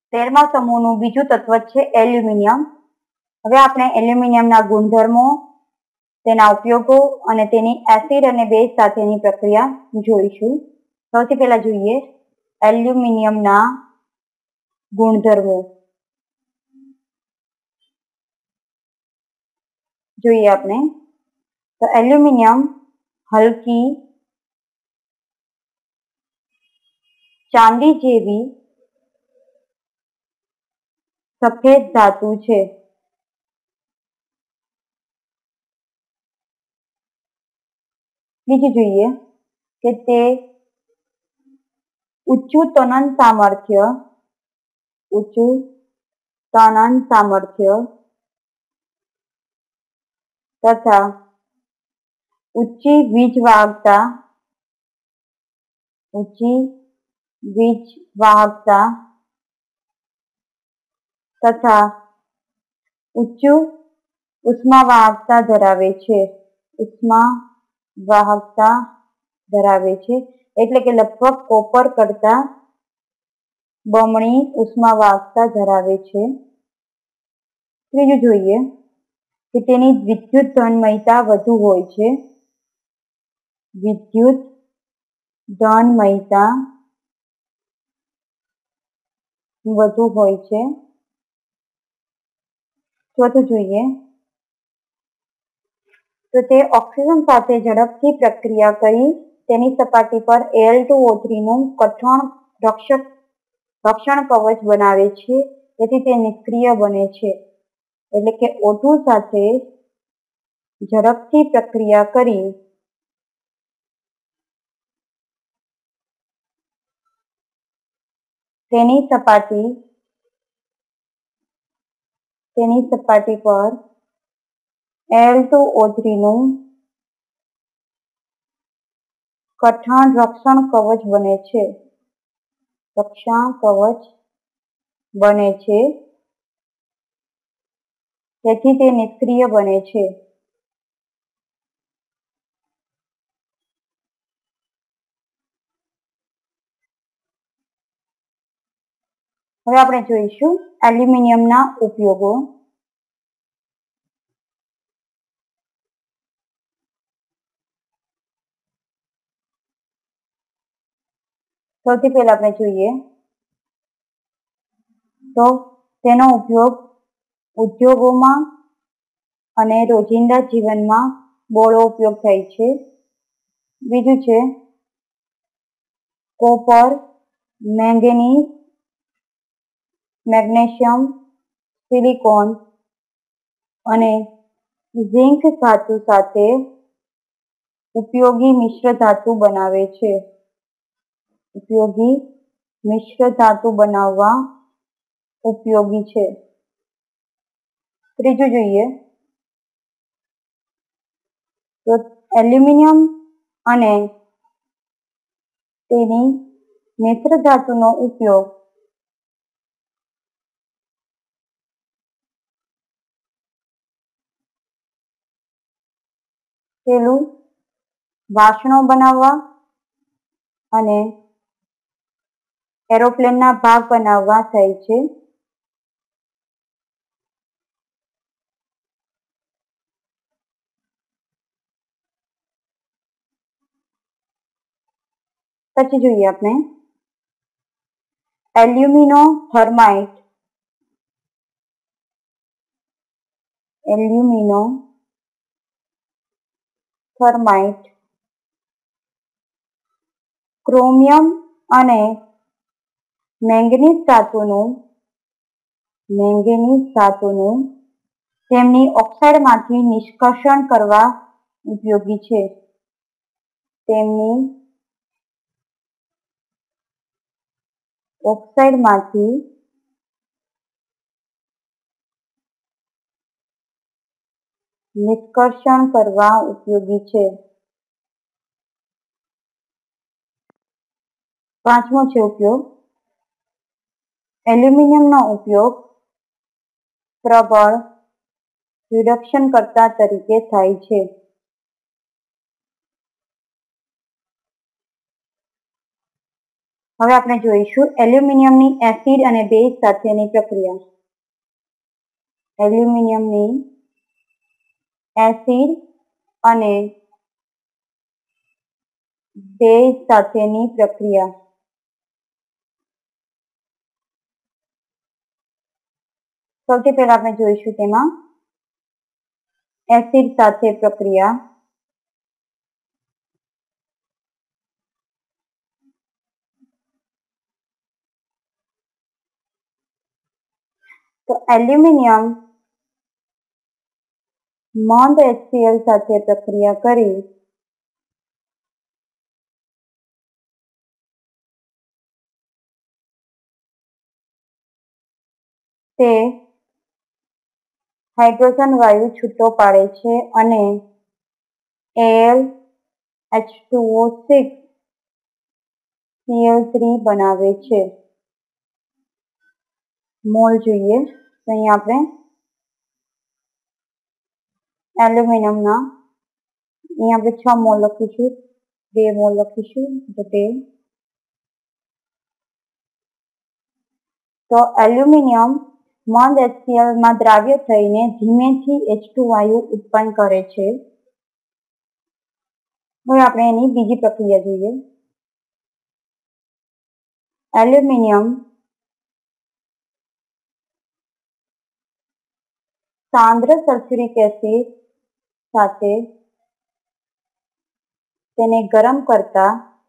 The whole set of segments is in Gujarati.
13મા સમૂહનું બીજું તત્વ છે એલ્યુમિનિયમ. હવે આપણે એલ્યુમિનિયમના ગુણધર્મો, તેના ઉપયોગો અને તેની એસિડ અને બેઝ સાથેની પ્રક્રિયા જોઈશું. સૌથી પહેલા જોઈએ એલ્યુમિનિયમના ગુણધર્મો. જોઈએ આપણે તો એલ્યુમિનિયમ હલકી ચાંદી જેવી સફેદ ધાતુ છે. બીજું જોઈએ કે તે ઊંચું તનન સામર્થ્ય તથા ઊંચી વીજ વાહકતા તથા ઊંચું ઉષ્માવાહકતા ધરાવે છે. એટલે કે લગભગ કોપર કરતા બમણી ઉષ્માવાહકતા ધરાવે છે. ત્રીજું જોઈએ કે તેની વિદ્યુત ધનમયતા વધુ હોય છે. ચોથું જોઈએ તો તે ઓક્સિજન સાથે ઝડપથી પ્રક્રિયા કરી તેની સપાટી પર Al2O3નું કઠણ રક્ષણ કવચ બનાવે છે. તેથી તે નિષ્ક્રિય બને છે. એટલે કે O2 સાથે ઝડપથી પ્રક્રિયા કરી તેની સપાટી પર Al2O3નું કઠણ રક્ષણ કવચ બને છે. તેથી તે નિષ્ક્રિય બને છે. હવે આપણે જોઈશું એલ્યુમિનિયમના ઉપયોગો. સૌથી પહેલા આપણે જોઈએ તો તેનો ઉપયોગ ઉદ્યોગોમાં અને રોજિંદા જીવનમાં બહોળો ઉપયોગ થાય છે. બીજું છે કોપર, મેંગેનીઝ, મેગ્નેશિયમ, સિલિકોન અને ઝિંક ધાતુ સાથે ઉપયોગી મિશ્ર ધાતુ બનાવવા ઉપયોગી છે. ત્રીજું જોઈએ તો એલ્યુમિનિયમ અને તેની મિશ્ર ધાતુનો ઉપયોગ વાસણો બનાવવા અને એરોપ્લેનના ભાગ બનાવવા થાય છે. પછી જોઈએ આપણે એલ્યુમિનોથર્માઇટ ક્રોમિયમ અને મેંગનીઝ ધાતુનું તેમની ઓક્સાઇડમાંથી નિષ્કર્ષણ કરવા ઉપયોગી છે. પાંચમો છે ઉપયોગ. એલ્યુમિનિયમનો ઉપયોગ પ્રબળ રિડક્શન કર્તા તરીકે થાય છે. હવે આપણે જોઈશું એલ્યુમિનિયમની એસિડ અને બેઝ સાથેની પ્રક્રિયા. એલ્યુમિનિયમની એસિડ અને બેઝ સાથેની પ્રક્રિયા. સૌથી પહેલા આપણે જોઈશું તેમાં એસિડ સાથે પ્રક્રિયા. તો એલ્યુમિનિયમ મંદ HCl સાથે પ્રક્રિયા કરી તે હાઇડ્રોજન વાયુ છૂટો પાડે છે અને Al-H2O6 Cl3 બનાવે છે. મોલ જોઈએ તો અહીં આપણે એલ્યુમિનિયમના અહીં આપણે 6 મોલ લખીશું, 2 મોલ લખીશું. તો એલ્યુમિનિયમ મંદ HCl માં દ્રાવ્ય થઈને ધીમેથી H2 વાયુ ઉત્પન્ન કરે છે. હવે આપણે એની બીજી પ્રક્રિયા જોઈએ. એલ્યુમિનિયમ સાંદ્ર સલ્ફ્યુરિક એસિડ સાથે તેને ગરમ કરતા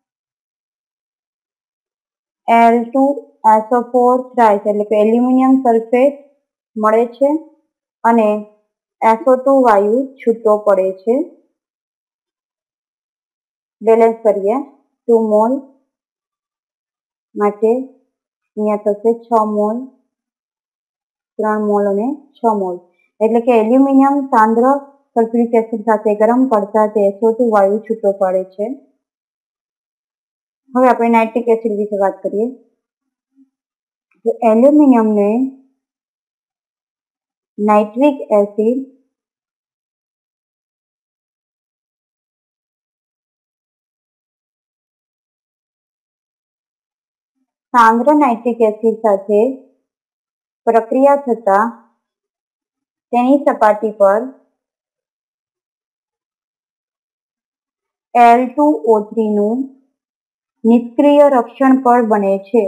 Al2SO4 થ્રાઇસ એટલે કે એલ્યુમિનિયમ સલ્ફેટ મળે છે અને SO2 વાયુ છૂટો પડે છે. બેલેન્સ કરીએ. 2 મોલ માટે અહીંયા થશે 6 મોલ, 3 મોલ અને 6 મોલ. એટલે કે એલ્યુમિનિયમ સાંદ્ર સલ્ફ્યુરિક એસિડ સાથે ગરમ કરતા તે SO2 વાયુ છૂટો પડે છે. હવે આપણે નાઇટ્રિક એસિડ વિશે વાત કરીએ. તો એલ્યુમિનિયમને નાઇટ્રિક એસિડ સાંદ્ર નાઇટ્રિક એસિડ સાથે પ્રક્રિયા થતા તેની સપાટી પર Al2O3 નું નિષ્ક્રિય રક્ષણ પણ બને છે.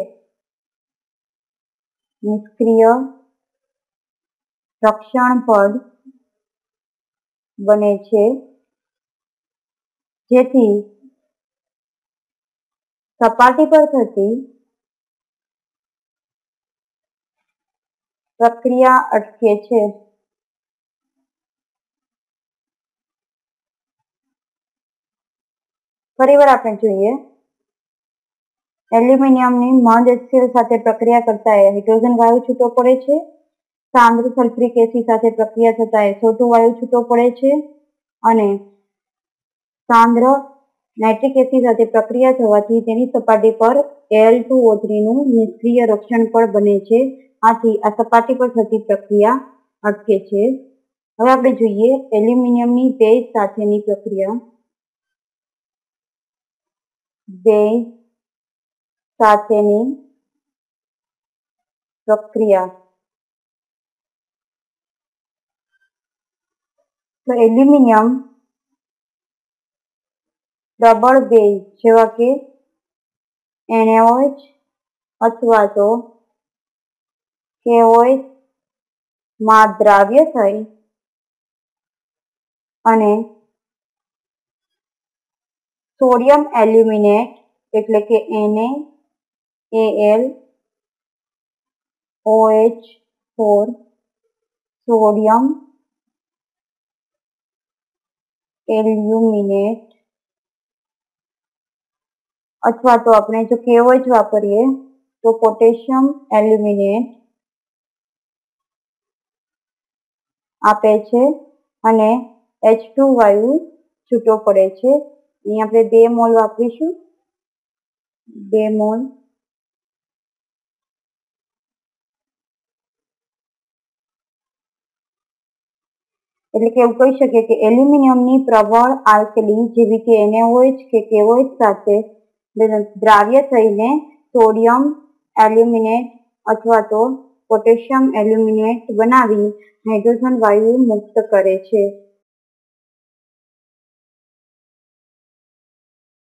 નિષ્ક્રિય રક્ષણ પદ બને છે જેથી સપાટી પર થતી પ્રક્રિયા અટકે છે. ફરીવાર આપણે જોઈએ. એલ્યુમિનિયમની મંદ HCl સાથે પ્રક્રિયા કરતા હાઇડ્રોજન વાયુ છૂટો પડે છે. સાંદ્ર સલ્ફ્યુરિક એસિડ સાથે પ્રક્રિયા થતા SO2 વાયુ છૂટો પડે છે અને સાંદ્ર નાઇટ્રિક એસિડ સાથે પ્રક્રિયા થવાથી તેની સપાટી પર Al2O3 નું નિષ્ક્રિય રક્ષણ પણ બને છે. આથી આ સપાટી પર થતી પ્રક્રિયા અટકે છે. હવે આપણે જોઈએ એલ્યુમિનિયમની બેઝ સાથેની પ્રક્રિયા. બેઝ સાથેની પ્રક્રિયા. તો એલ્યુમિનિયમ પ્રબળ બેઝ જેવા કે NaOH અથવા તો KOH માં દ્રાવ્ય થઈ અને સોડિયમ એલ્યુમિનેટ એટલે કે NaAlOH4 સોડિયમ એલ્યુમિનેટ અથવા તો આપણે જો KOH વાપરીએ તો પોટેશિયમ એલ્યુમિનેટ આપે છે અને H2 વાયુ છૂટો પડે છે. અહીં આપણે 2 મોલ વાપરીશું, 2 મોલ. એટલે કે એવું કહી શકીએ કે એલ્યુમિનિયમની પ્રબળ આલ્કલી જેવી કે NaOH કે KOH સાથે દ્રાવ્ય થઈને સોડિયમ એલ્યુમિનેટ અથવા તો પોટેશિયમ એલ્યુમિનેટ બનાવી હાઇડ્રોજન વાયુ મુક્ત કરે છે.